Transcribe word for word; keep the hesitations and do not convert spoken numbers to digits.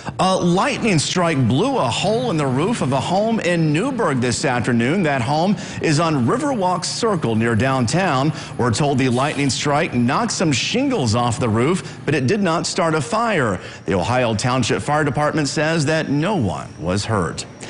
A lightning strike blew a hole in the roof of a home in Newburgh this afternoon. That home is on Riverwalk Circle near downtown. We're told the lightning strike knocked some shingles off the roof, but it did not start a fire. The Ohio Township Fire Department says that no one was hurt.